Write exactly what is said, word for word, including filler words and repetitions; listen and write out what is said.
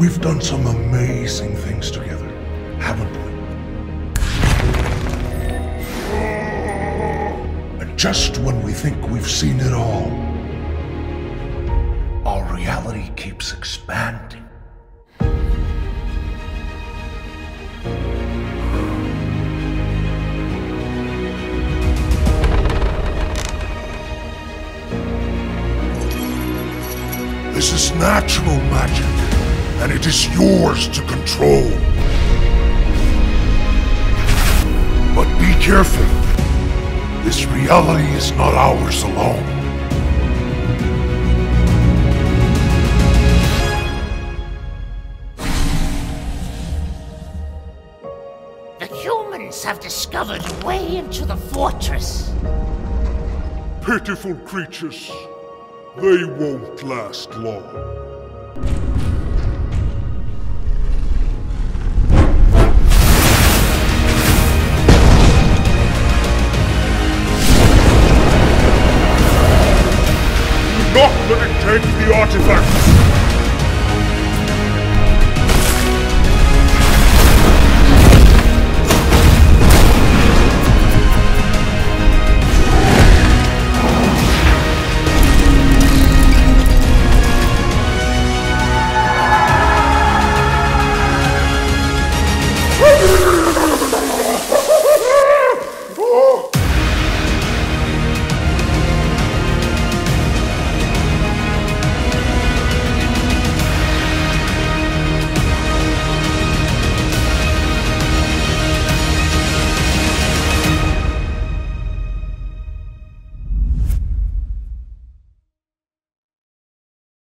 We've done some amazing things together, haven't we? And just when we think we've seen it all, our reality keeps expanding. This is natural magic, and it is yours to control. But be careful. This reality is not ours alone. The humans have discovered a way into the fortress. Pitiful creatures. They won't last long. Do not let it take the artifact!